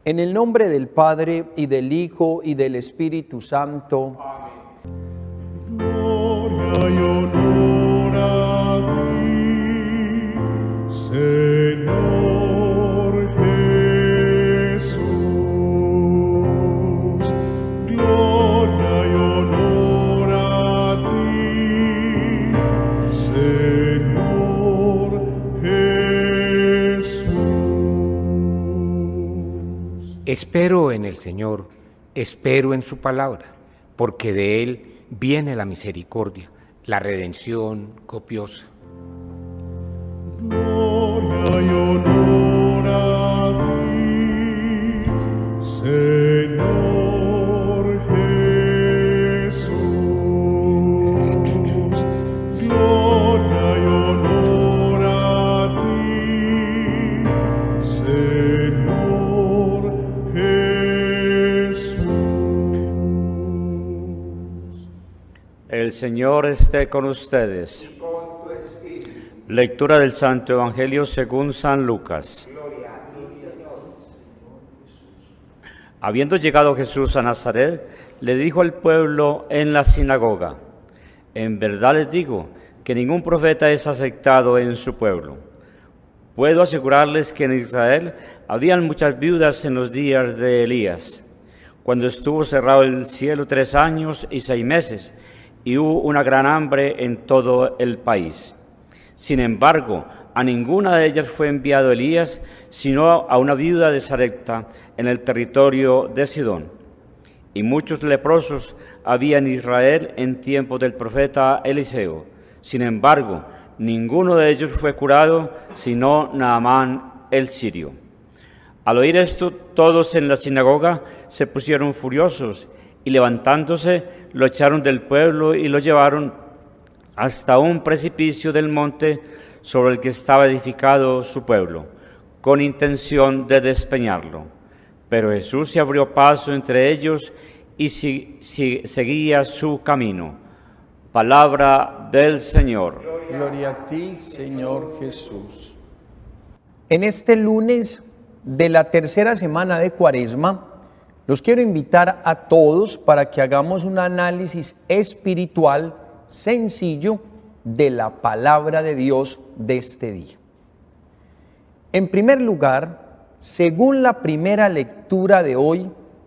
En el nombre del Padre, y del Hijo, y del Espíritu Santo. Gloria y honor a ti, Señor Jesús. Gloria y honor a ti, Señor Jesús. Espero en el Señor, espero en su palabra, porque de Él viene la misericordia, la redención copiosa. Gloria y honor a ti, Señor Jesús. Gloria y honor a ti, Señor Jesús. El Señor esté con ustedes. Lectura del Santo Evangelio según San Lucas. Habiendo llegado Jesús a Nazaret, le dijo al pueblo en la sinagoga: en verdad les digo que ningún profeta es aceptado en su pueblo. Puedo asegurarles que en Israel habían muchas viudas en los días de Elías, cuando estuvo cerrado el cielo 3 años y 6 meses, y hubo una gran hambre en todo el país. Sin embargo, a ninguna de ellas fue enviado Elías, sino a una viuda de Sarepta en el territorio de Sidón. Y muchos leprosos había en Israel en tiempo del profeta Eliseo. Sin embargo, ninguno de ellos fue curado, sino Naamán el sirio. Al oír esto, todos en la sinagoga se pusieron furiosos, y levantándose, lo echaron del pueblo y lo llevaron hasta un precipicio del monte sobre el que estaba edificado su pueblo, con intención de despeñarlo. Pero Jesús se abrió paso entre ellos y seguía su camino. Palabra del Señor. Gloria a ti, Señor Jesús. En este lunes de la tercera semana de Cuaresma, los quiero invitar a todos para que hagamos un análisis espiritual sencillo de la palabra de Dios de este día. En primer lugar, según la primera lectura de hoy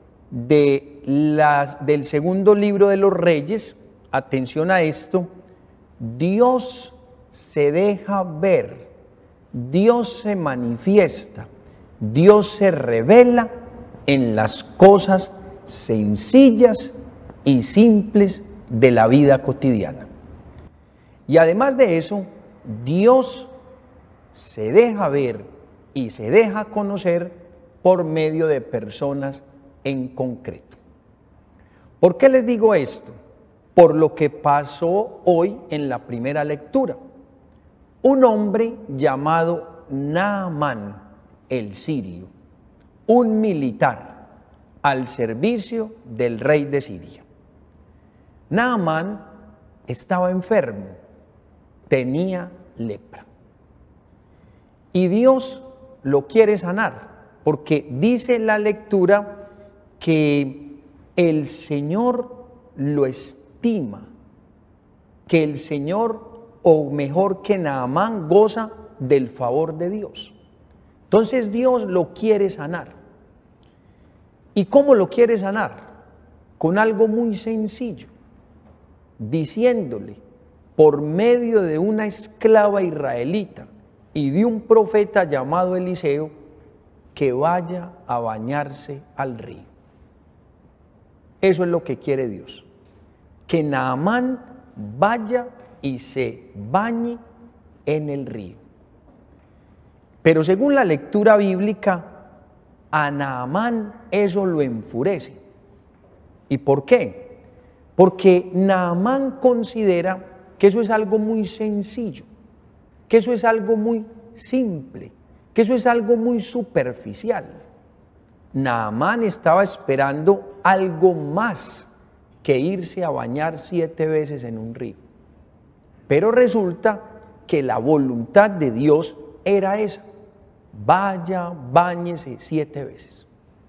del segundo libro de los Reyes, atención a esto, Dios se deja ver, Dios se manifiesta, Dios se revela en las cosas sencillas y simples de la vida cotidiana. Y además de eso, Dios se deja ver y se deja conocer por medio de personas en concreto. ¿Por qué les digo esto? Por lo que pasó hoy en la primera lectura. Un hombre llamado Naamán el sirio, un militar al servicio del rey de Siria. Naamán estaba enfermo, tenía lepra. Y Dios lo quiere sanar, porque dice la lectura que el Señor lo estima, que el Señor, o mejor que Naamán, goza del favor de Dios. Entonces Dios lo quiere sanar. ¿Y cómo lo quiere sanar? Con algo muy sencillo, diciéndole por medio de una esclava israelita y de un profeta llamado Eliseo que vaya a bañarse al río. Eso es lo que quiere Dios, que Naamán vaya y se bañe en el río. Pero según la lectura bíblica, a Naamán eso lo enfurece. ¿Y por qué? Porque Naamán considera que eso es algo muy sencillo, que eso es algo muy simple, que eso es algo muy superficial. Naamán estaba esperando algo más que irse a bañar 7 veces en un río. Pero resulta que la voluntad de Dios era esa: vaya, báñese 7 veces.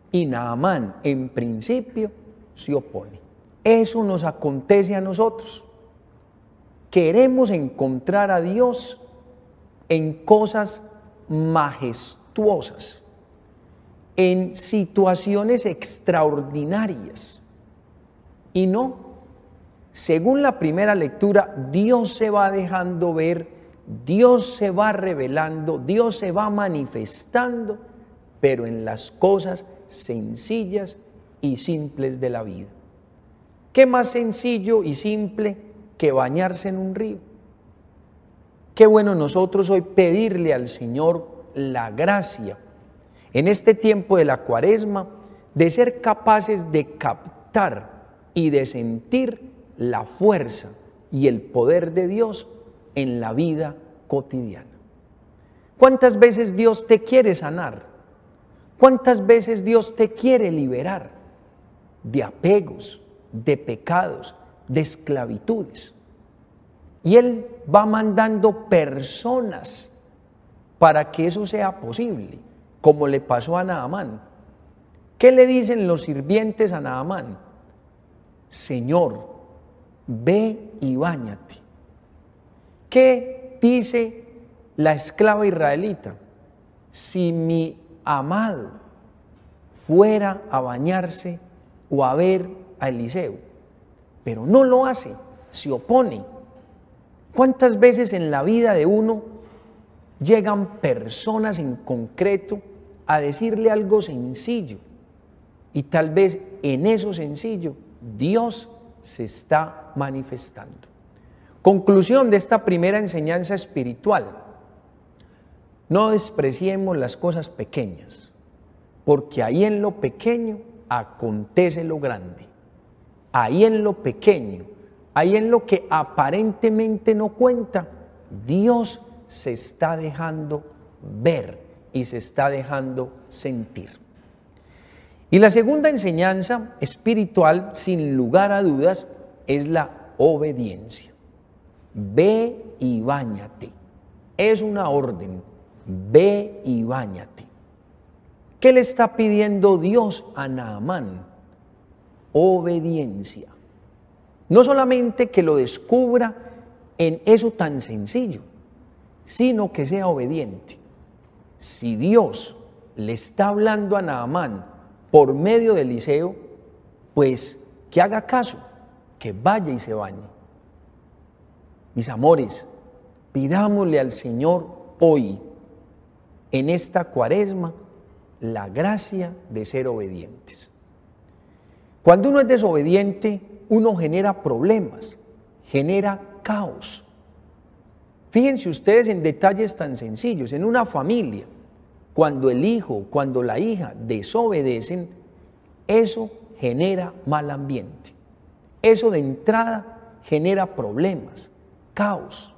Y Naamán, en principio, se opone. Eso nos acontece a nosotros. Queremos encontrar a Dios en cosas majestuosas, en situaciones extraordinarias. Y no, según la primera lectura, Dios se va dejando ver, Dios se va revelando, Dios se va manifestando, pero en las cosas sencillas y simples de la vida. ¿Qué más sencillo y simple que bañarse en un río? Qué bueno nosotros hoy pedirle al Señor la gracia en este tiempo de la Cuaresma de ser capaces de captar y de sentir la fuerza y el poder de Dios en la vida cotidiana. ¿Cuántas veces Dios te quiere sanar? ¿Cuántas veces Dios te quiere liberar de apegos, de pecados, de esclavitudes? Y Él va mandando personas para que eso sea posible, como le pasó a Naamán. ¿Qué le dicen los sirvientes a Naamán? Señor, ve y báñate. ¿Qué dice la esclava israelita? Si mi amado fuera a bañarse o a ver a Eliseo, pero no lo hace, se opone. ¿Cuántas veces en la vida de uno llegan personas en concreto a decirle algo sencillo? Y tal vez en eso sencillo Dios se está manifestando. Conclusión de esta primera enseñanza espiritual: no despreciemos las cosas pequeñas, porque ahí en lo pequeño acontece lo grande. Ahí en lo pequeño, ahí en lo que aparentemente no cuenta, Dios se está dejando ver y se está dejando sentir. Y la segunda enseñanza espiritual, sin lugar a dudas, es la obediencia. Ve y báñate. Es una orden. Ve y báñate. ¿Qué le está pidiendo Dios a Naamán? Obediencia. No solamente que lo descubra en eso tan sencillo, sino que sea obediente. Si Dios le está hablando a Naamán por medio de Eliseo, pues que haga caso, que vaya y se bañe. Mis amores, pidámosle al Señor hoy, en esta Cuaresma, la gracia de ser obedientes. Cuando uno es desobediente, uno genera problemas, genera caos. Fíjense ustedes en detalles tan sencillos. En una familia, cuando el hijo, cuando la hija desobedecen, eso genera mal ambiente. Eso de entrada genera problemas, caos,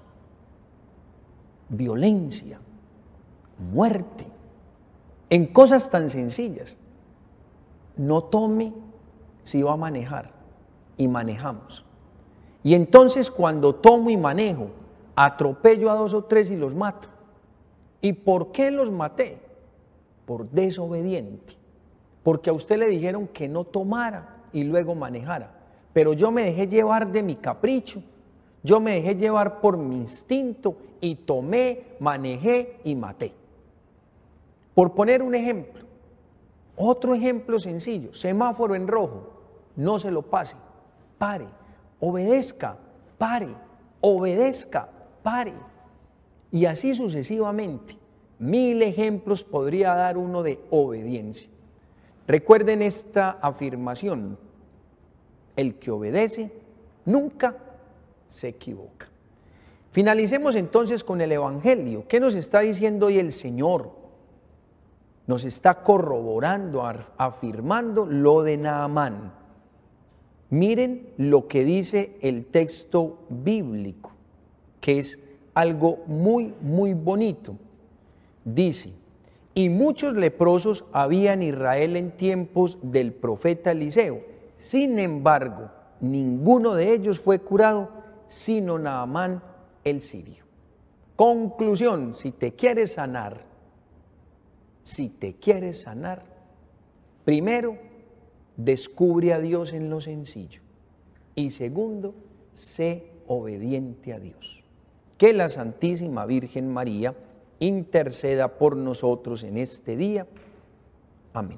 violencia, muerte, en cosas tan sencillas. No tome si va a manejar, y manejamos. Y entonces cuando tomo y manejo, atropello a 2 o 3 y los mato. ¿Y por qué los maté? Por desobediente. Porque a usted le dijeron que no tomara y luego manejara. Pero yo me dejé llevar de mi capricho, yo me dejé llevar por mi instinto y tomé, manejé y maté. Por poner un ejemplo, otro ejemplo sencillo: semáforo en rojo, no se lo pase, pare, obedezca, pare, obedezca, pare. Y así sucesivamente, 1000 ejemplos podría dar uno de obediencia. Recuerden esta afirmación: el que obedece nunca se equivoca. Finalicemos entonces con el Evangelio. ¿Qué nos está diciendo hoy el Señor? Nos está corroborando, afirmando lo de Naamán. Miren lo que dice el texto bíblico, que es algo muy, muy bonito. Dice: y muchos leprosos había en Israel en tiempos del profeta Eliseo. Sin embargo, ninguno de ellos fue curado, sino Naamán el sirio. Conclusión: si te quieres sanar, Primero, descubre a Dios en lo sencillo. Y segundo, sé obediente a Dios. Que la Santísima Virgen María interceda por nosotros en este día. Amén.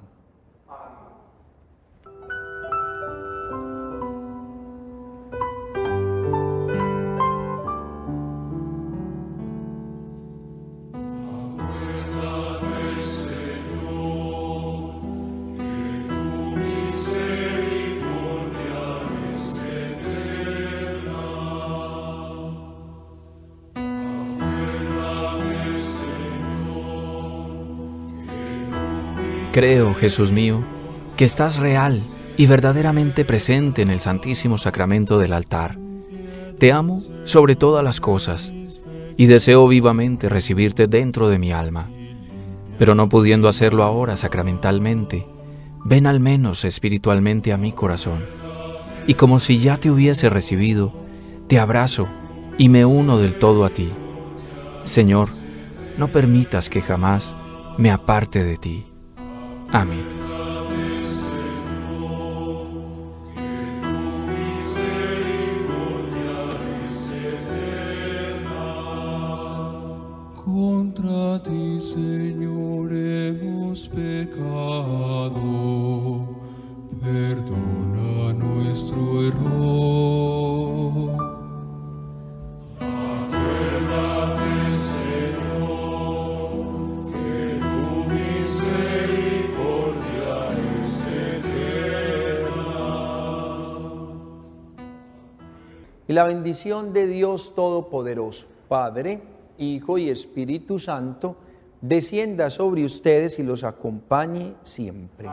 Creo, Jesús mío, que estás real y verdaderamente presente en el Santísimo Sacramento del altar. Te amo sobre todas las cosas y deseo vivamente recibirte dentro de mi alma. Pero no pudiendo hacerlo ahora sacramentalmente, ven al menos espiritualmente a mi corazón. Y como si ya te hubiese recibido, te abrazo y me uno del todo a ti. Señor, no permitas que jamás me aparte de ti. Amén. Contra ti, Señor, hemos pecado. Perdona nuestro error. Acuérdate, Señor, que tu misericordia es eterna. Y la bendición de Dios Todopoderoso, Padre, Hijo y Espíritu Santo, descienda sobre ustedes y los acompañe siempre.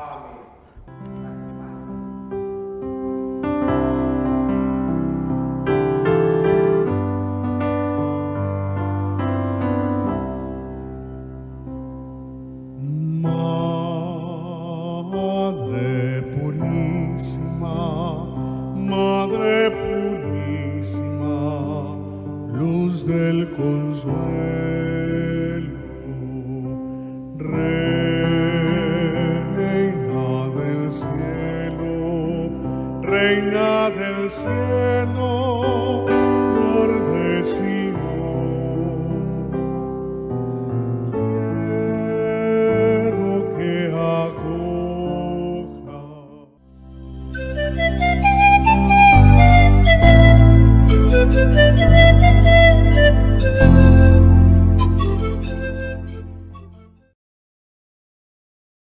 Madre purísima, Madre purísima, luz del consuelo, Reina del cielo, flor de cielo.